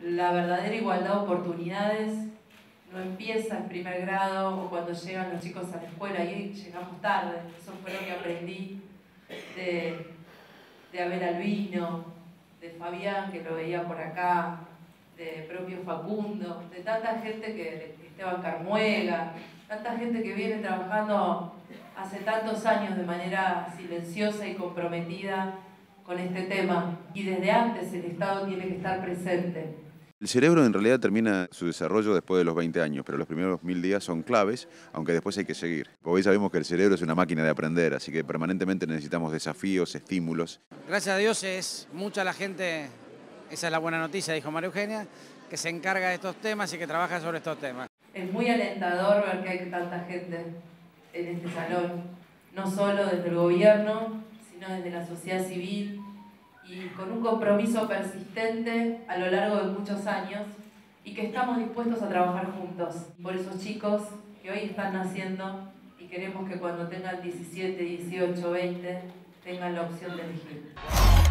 La verdadera igualdad de oportunidades no empieza en primer grado o cuando llegan los chicos a la escuela, y llegamos tarde. Eso fue lo que aprendí de Abel Albino, de Fabián, que lo veía por acá, de propio Facundo, de tanta gente de Esteban Carmuega, tanta gente que viene trabajando hace tantos años de manera silenciosa y comprometida con este tema. Y desde antes el Estado tiene que estar presente. El cerebro en realidad termina su desarrollo después de los 20 años, pero los primeros 1000 días son claves, aunque después hay que seguir. Hoy sabemos que el cerebro es una máquina de aprender, así que permanentemente necesitamos desafíos, estímulos. Gracias a Dios es mucha la gente, esa es la buena noticia, dijo María Eugenia, que se encarga de estos temas y que trabaja sobre estos temas. Es muy alentador ver que hay tanta gente en este salón, no solo desde el gobierno, sino desde la sociedad civil, y con un compromiso persistente a lo largo de muchos años, y que estamos dispuestos a trabajar juntos por esos chicos que hoy están naciendo y queremos que cuando tengan 17, 18, 20 tengan la opción de elegir.